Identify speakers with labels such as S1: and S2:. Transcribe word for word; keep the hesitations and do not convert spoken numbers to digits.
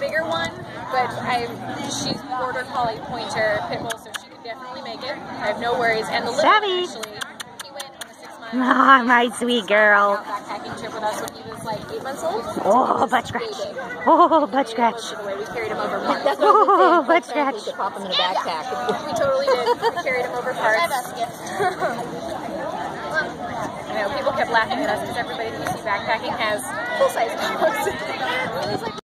S1: bigger one, but I she's border collie pointer pit bull, so she could definitely make it. I have no worries. And the little
S2: Savi.
S1: one, actually, he went on a six mile
S2: Ah, my sweet girl.
S1: backpacking trip with us when he was like eight months old.
S2: Oh, butt scratch. Oh, butt scratch.
S1: We carried him over parts.
S3: That's what I was
S2: Oh,
S3: saying.
S2: butt
S3: We
S2: scratch.
S3: could pop him in a backpack.
S1: We totally did. We carried him over parts. You know, people kept laughing at us because everybody that you see backpacking has full-size dogs. It was like